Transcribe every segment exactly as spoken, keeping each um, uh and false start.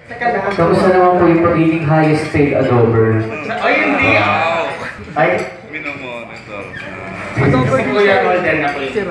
Saka lahat. Kamusta naman po yung pagiging highest paid adober? Ay, hindi ah! Ay, Minomonitor. kasi Kuya Golden na po yun.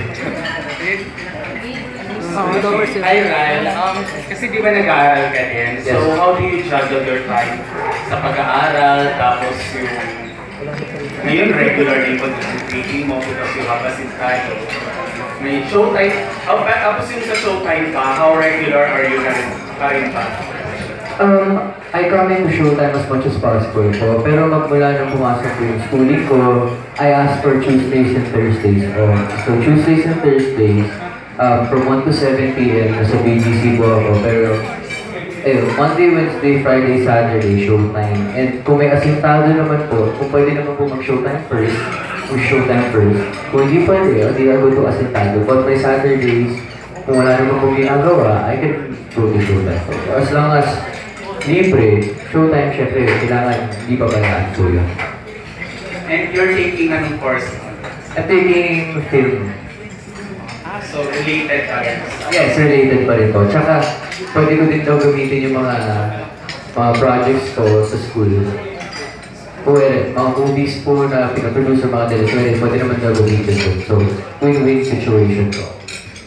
Ay, Ryan, um, kasi di ba nag-aaral ka din? So, how do you juggle your time sa pag-aaral, tapos yung ngayon regularly pag-speaking mo because you have a title. May showtime, oh, tapos yung sa showtime ka, how regular are you na rin, pa rin ba? Um, I come into showtime as much as possible po. Pero magmula nung pumasok ko yung schooling ko, I ask for Tuesdays and Thursdays po. So Tuesdays and Thursdays, um, from one to seven p m nasa B G C po ako. Pero eh, Monday, Wednesday, Friday, Saturday, showtime. And kung may asintado naman po, kung pwede naman po mag-showtime first, mag-showtime first. Kung hindi pwede, hindi ako to asintado. But by Saturdays, kung wala naman po ginagawa, I can go to showtime. As long as libre, showtime syempre, kailangan hindi pa balaan po yun. And you're taking anong course? I'm taking film. Ah, so related pa rin. Yes, related pa rin po. Tsaka, pwede ko din daw gamitin yung mga mga projects ko sa school. Pwede, mga movies po na pinaproduce sa mga teleserye, pwede naman daw gamitin po. So, win-win situation po.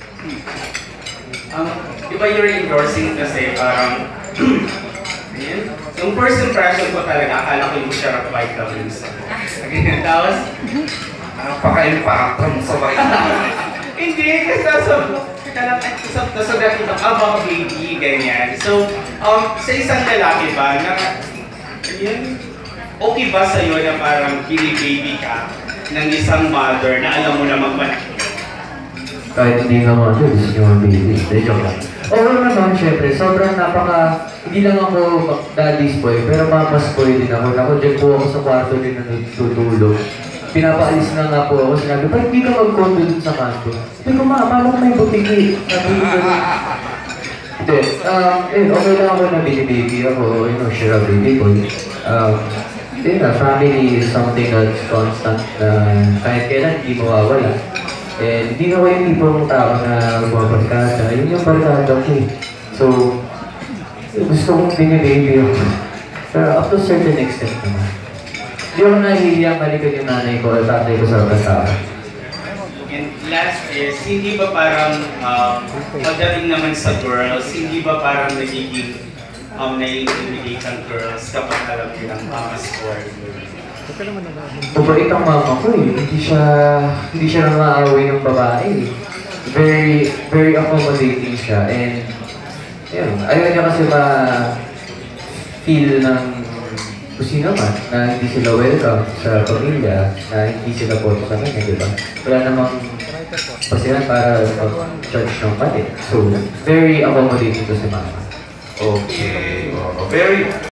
Um, di ba you're endorsing kasi parang Ayan. Yung first impression ko talaga, akala ko yung Sharap Vitamins. Ganyan, tapos, Napaka-impacta mo sa vitamin. hindi, kasi nasa, nasa, nasa dati ko, ah, baka baby, ganyan. So, um, sa isang lalaki ba, na, ayan, okay ba sa'yo na parang baby ka ng isang mother na alam mo na magpanakit? Kahit hindi naman yun, gusto nyo mabili. Hindi, joke lang. Oo naman, syempre, sobrang napaka, hindi lang ako daddy's boy, pero mama's boy din ako. Ako dyan po ako sa kwarto din na tutulog. Pinapaalis na nga po ako, sinabi, ba't hindi ka mag-condo dun sa kanto? Hindi ko ma, paano kung may butiki? Sabi ko gano'n. Hindi, um, eh, okay lang ako na baby ako, you know, share a baby boy. Um, yun na, family is something that's constant na kahit kailan hindi mawawala. And hindi na ko yung tipong tao na bumabarkada, yun yung barkada ko eh. So, gusto kong binibaby ako. Pero up to certain extent naman. Hindi ako nahihiyang balikan yung nanay ko at tatay ko sa barkada. And last is, hindi ba parang, um, pagdating naman sa girls, hindi ba parang nagiging um, nai-intimidate ang girls kapag alam nyo ng mama's boy? Mabait ang mama ko eh. Hindi siya, hindi siya nang-aaway ng babae. Very, very accommodating siya. And, yun, ayaw niya kasi ma-feel ng kung sino man na hindi sila welcome sa pamilya, na hindi sila boto sa kanya, di ba? Wala namang pasihan para mag-judge ng mali. So, very accommodating to si mama. Okay. Very